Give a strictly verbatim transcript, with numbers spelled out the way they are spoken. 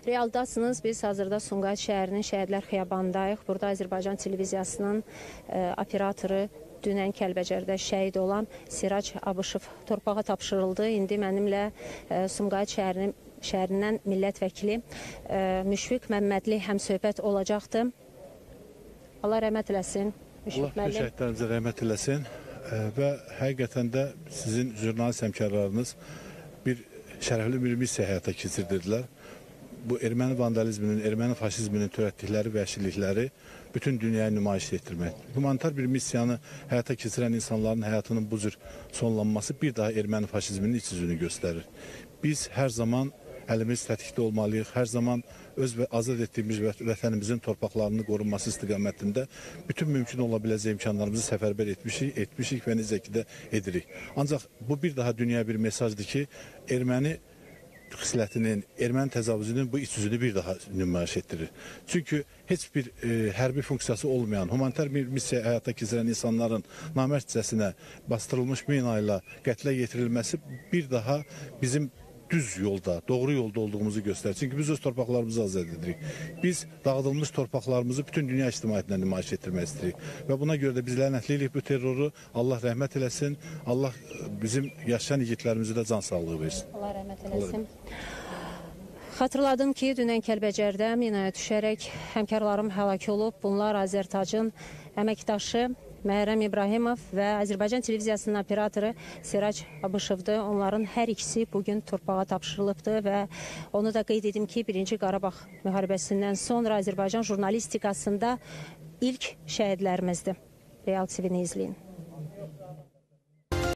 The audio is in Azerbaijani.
Realdasınız, biz hazırda Sumqayıt şəhərinin Şəhidlər Xiyabanındayıq. Burada Azərbaycan televiziyasının e, operatoru dünən Kəlbəcərdə şəhid olan Sirac Abışov torpağa tapşırıldı. İndi mənimlə e, Sumqayıt şəhərinin, şəhərindən millət vəkili e, Müşfiq Məmmədli həmsöhbət olacaqdı. Allah rəhmət eləsin. Allah şəhidlərimizə rəhmət eləsin e, və həqiqətən də sizin jurnalist həmkarlarınız bir şərəfli bir missiya həyata keçirdirdilər. Bu erməni vandalizminin, erməni faşizminin törətdikləri vəhşilikləri bütün dünyaya nümayiş etdirmək. Humanitar bir missiyanı həyata keçirən insanların həyatının bu cür sonlanması bir daha erməni faşizminin iç yüzünü göstərir. Biz hər zaman əlimiz tətikdə olmalıyıq, hər zaman öz və azad etdiyimiz vətənimizin torpaqlarının qorunması istiqamətində bütün mümkün ola biləcək imkanlarımızı səfərbər etmişik, etmişik və necə ki də edirik. Ancaq bu bir daha dünyaya bir mesajdır ki, erməni xislətinin, erməni təcavüzünün bu iç yüzünü bir daha nümayiş etdirir. Çünki heç bir e, hərbi funksiyası olmayan, humanitar bir missiya həyata keçirən insanların namərtcəsinə bastırılmış mina ilə qətlə yetirilməsi bir daha bizim düz yolda, doğru yolda olduğumuzu göstərir. Çünki biz öz torpaqlarımızı azad edirik. Biz dağıdılmış torpaqlarımızı bütün dünya ictimaiyyətinə nümayiş etdirmək istəyirik. Və buna görə də biz lənətləyirik bu terroru. Allah rəhmət eləsin. Allah bizim yaşayan igidlərimizə də can sağlığı versin. Allah rəhmət eləsin. Xatırladım ki, dünən Kəlbəcərdə minaya düşərək həmkarlarım həlak olub. Bunlar Azərtacın əməkdaşı Məhrəm İbrahimov və Azərbaycan televiziyasının operatoru Sirac Abışovdur. Onların hər ikisi bugün torpağa tapşırılıbdır və onu da qeyd edim ki, birinci Qarabağ müharibəsindən sonra Azərbaycan jurnalistikasında ilk şəhidlərimizdir. Real T V-ni izləyin.